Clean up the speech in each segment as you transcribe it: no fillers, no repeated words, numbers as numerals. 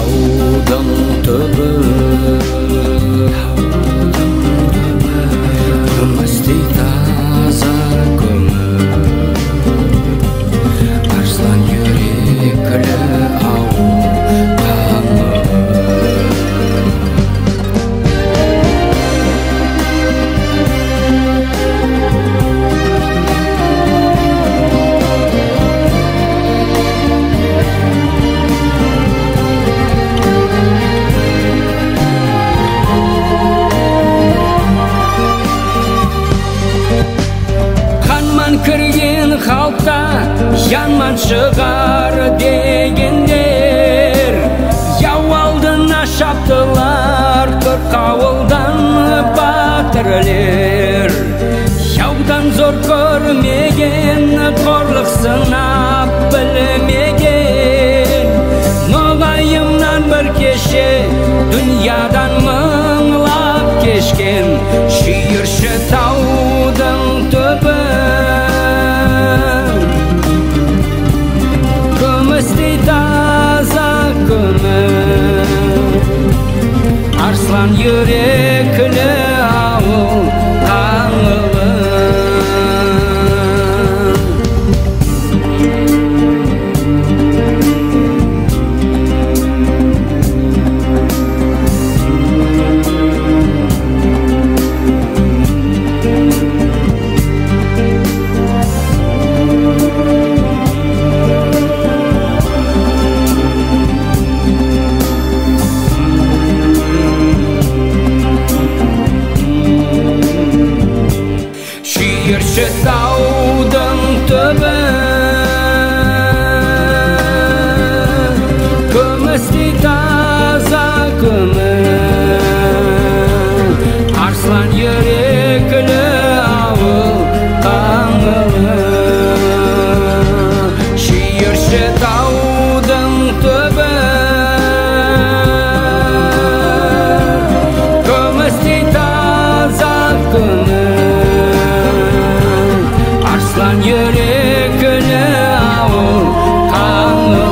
таудың түбі, күмістей таза көңіл, арслан юреклі ауыл таңы. Кірген халықта янман шығар дегендер, яу алдына шаптылар қырқауылдан батырлер. Яудан зор көрмеген, қорлық сынап білмеген, мұғайымнан бір кеше дүниядан мұңлап кешкен, шүйірші таудың түбі, арслан юреклі ауыл таңылы. Шүйірші таудың түбі, күмістей таза көңіл, арслан юреклі ауыл таңылы. Шүйірші таудың түбі, күмістей таза көңіл, арслан юреклі ауыл таңылы.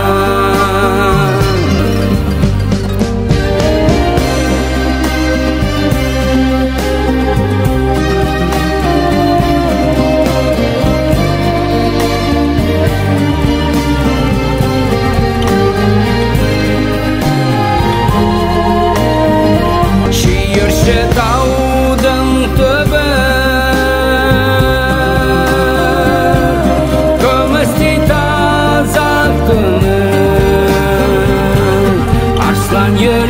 Шүйірші таудың түбі, күмістей таза көңіл, арслан